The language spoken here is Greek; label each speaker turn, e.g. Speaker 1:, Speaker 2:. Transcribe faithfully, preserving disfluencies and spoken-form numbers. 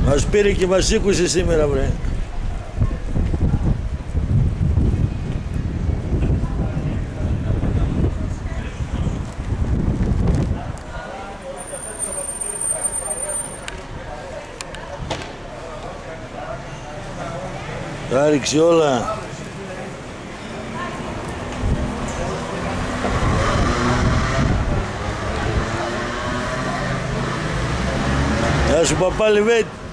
Speaker 1: Μας πήρε και μας σήκωσε σήμερα, βρε. Τα ρίξει όλα. Γεια σου, παπά Λιβέτη.